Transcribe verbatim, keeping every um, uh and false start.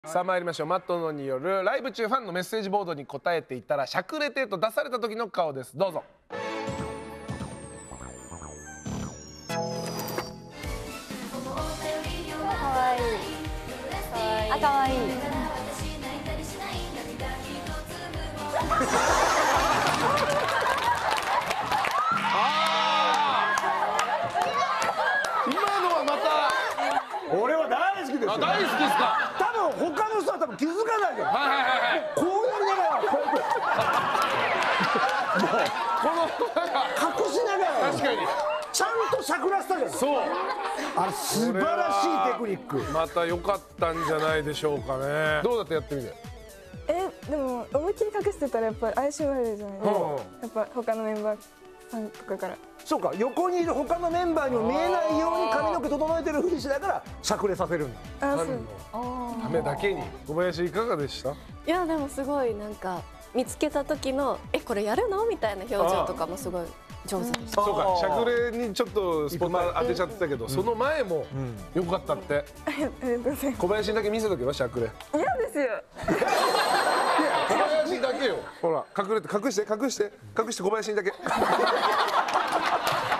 さあ参りましょう。マットノによるライブ中ファンのメッセージボードに答えていたらしゃくれてと出された時の顔です。どうぞ。 かわいい。あ、かわいい。 今のはまた俺は大好きですよ。 あ、大好きですか。 多分他の人は多分気づかないけど、 はいはいはいはい。 こうやりながらこうやってこの隠しながら確かにちゃんとしゃくらせたじゃん。 そう、 あれ素晴らしいテクニック。 また良かったんじゃないでしょうかね。どうだってやってみて。 え、でも思いっきり隠してたらやっぱり怪しまれるじゃないですか。やっぱ他のメンバーさんとかから。 そうか、横にいる他のメンバーにも見えないように髪の毛整えてるふりしながらしゃくれさせるんだ。 あ、そう。 ためだけに。小林いかがでした？ いやでもすごいなんか見つけた時のえこれやるのみたいな表情とかもすごい上手でした。 そうか、しゃくれにちょっとスポット当てちゃってたけど、その前も良かったって。 ありがとうございます。 小林にだけ見せとけばしゃくれ。 嫌ですよ。 小林だけよ。ほら、隠れて隠して隠して隠して小林にだけ。